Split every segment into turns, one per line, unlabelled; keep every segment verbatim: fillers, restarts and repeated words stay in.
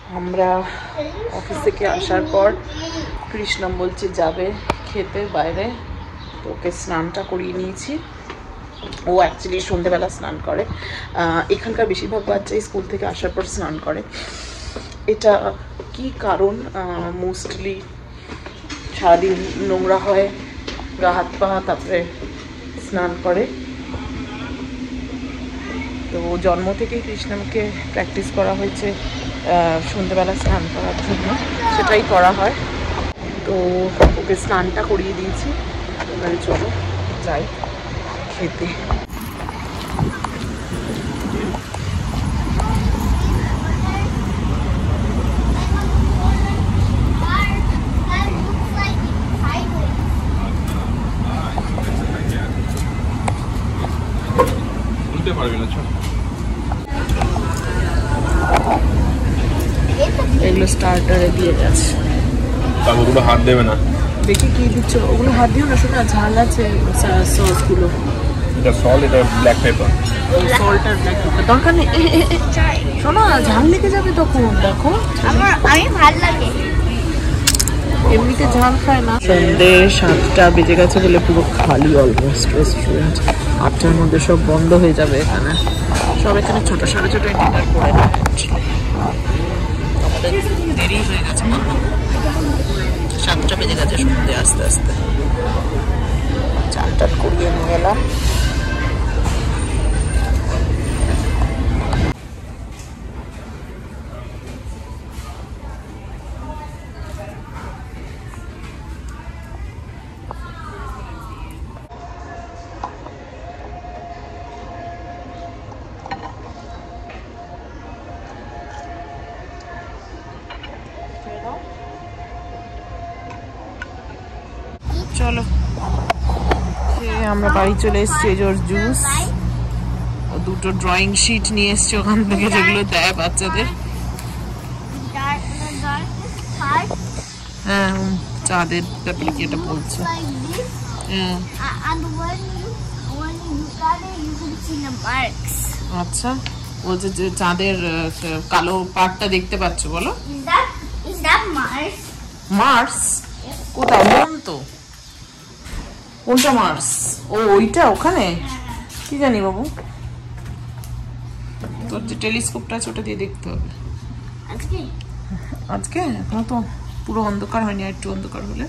আমরা অফিস থেকে আসার পর কৃষ্ণম বলছে যাবে খেতে বাইরে, তো ওকে স্নানটা করিয়ে নিয়েছি। ও অ্যাকচুয়ালি সন্ধ্যেবেলা স্নান করে, এখানকার বেশিরভাগ বাচ্চাই স্কুল থেকে আসার পর স্নান করে। এটা কি কারণ, মোস্টলি সারাদিন নোংরা হয়, গা হাত পা, তারপরে স্নান করে। তো জন্ম থেকেই কৃষ্ণমকে প্র্যাকটিস করা হয়েছে সন্ধ্যেবেলা স্নান করার জন্য, সেটাই করা হয়। তো ওকে স্নানটা করিয়ে দিয়েছি, এবারে চলো যাই খেতে। এগুলো স্টার্টারে দিয়ে গেছে,
ওগুলো হাত দেবে না।
দেখি কি দিচ্ছ, ওগুলো হাত দিও না, শোনা ঝাল আছে সসগুলো।
এটা সল্ট, এটা ব্ল্যাক পেপার।
সল্ট আর ব্ল্যাক পেপার দরকার নেই, শোনা ঝাল লেগে যাবে তখন। দেখো
আমার আমি ভালো লাগে,
এমনিতে ঝাল খায় না। সন্ধ্যে সাতটা বেজে গেছে বলে পুরো খালি অলমোস্ট রেস্টুরেন্ট। আটটার মধ্যে সব বন্ধ হয়ে যাবে এখানে, সব এখানে ছোট সাড়ে ছোট ডিনার করে নেয়। আমাদের দেরি হয়ে গেছে, সাতটা বেজে গেছে সন্ধ্যে আস্তে আস্তে। চান টান করিয়ে নিয়ে এলাম। চলো আমরা বাড়ি চলে এসছি। ওর জুস, দুটো ড্রয়িং শিট নিয়ে এসছি ওখান থেকে, যেগুলো দেয় বাচ্চাদের। হ্যাঁ, চাঁদের ব্যাপারে কি এটা বলছে। আচ্ছা, বলছে যে চাঁদের কালো পার্টটা দেখতে পাচ্ছ, বলো। মার্স কোথায়? মন তো কোনটা মার্স? ও ওইটা ওখানে, কি জানি বাবু। তোর যে টেলিস্কোপটা আছে ওটা দিয়ে দেখতে হবে আজকে। এখন তো পুরো অন্ধকার হয়নি, আর একটু অন্ধকার হলে।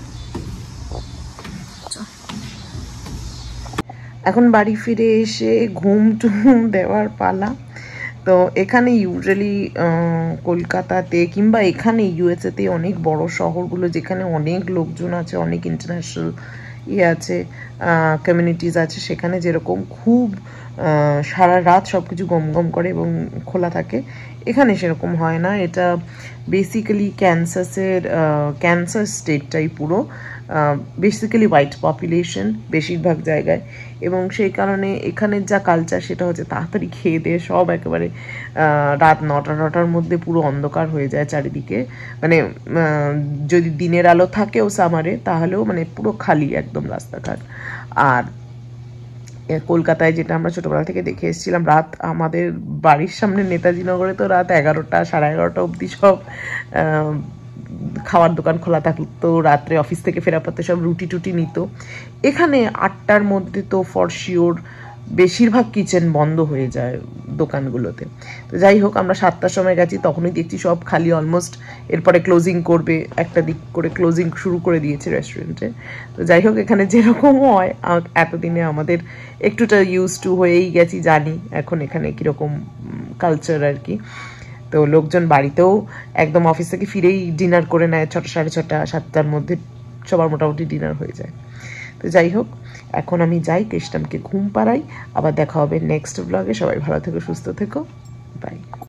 এখন বাড়ি ফিরে এসে ঘুম টুম দেওয়ার পালা। তো এখানে ইউজুয়ালি কলকাতাতে কিংবা এখানে ইউএসএতে অনেক বড় শহরগুলো, যেখানে অনেক লোকজন আছে, অনেক ইন্টারন্যাশনাল ইয়ে আছে, কমিউনিটিস আছে, সেখানে যেরকম খুব সারা রাত সব কিছু গম গম করে এবং খোলা থাকে, এখানে সেরকম হয় না। এটা বেসিক্যালি ক্যানসাসের ক্যান্সাস স্টেটটাই পুরো, বেসিক্যালি হোয়াইট পপুলেশন বেশিরভাগ জায়গায়, এবং সেই কারণে এখানের যা কালচার সেটা হচ্ছে তাড়াতাড়ি খেয়ে দিয়ে সব একেবারে রাত নটা নটার মধ্যে পুরো অন্ধকার হয়ে যায় চারিদিকে। মানে যদি দিনের আলো থাকেও সামারে, তাহলেও মানে পুরো খালি একদম রাস্তাঘাট। আর কলকাতায় যেটা আমরা ছোটোবেলা থেকে দেখে এসেছিলাম, রাত আমাদের বাড়ির সামনে নেতাজি নগরে তো রাত এগারোটা সাড়ে এগারোটা অবধি সব খাওয়ার দোকান খোলা থাকতো, রাত্রে অফিস থেকে ফেরার পথে সব রুটি টুটি নিত। এখানে আটটার মধ্যে তো ফর শিওর বেশিরভাগ কিচেন বন্ধ হয়ে যায় দোকানগুলোতে। তো যাই হোক, আমরা সাতটার সময় গেছি, তখনই দেখছি সব খালি অলমোস্ট। এরপরে ক্লোজিং করবে, একটা দিক করে ক্লোজিং শুরু করে দিয়েছে রেস্টুরেন্টে। তো যাই হোক, এখানে যেরকম হয় এতদিনে আমাদের একটুটা ইউজ টু হয়েই গেছি, জানি এখন এখানে কীরকম কালচার আর কি। তো লোকজন বাড়িতেও একদম অফিস থেকে ফিরেই ডিনার করে নেয়, ছটা সাড়ে ছটা সাতটার মধ্যে সবার মোটামুটি ডিনার হয়ে যায়। তো যাই হোক, এখন আমি যাই, কৃষ্ণমকে ঘুম পাড়াই। আবার দেখা হবে নেক্সট ব্লগে। সবাই ভালো থেকো, সুস্থ থেকো, বাই।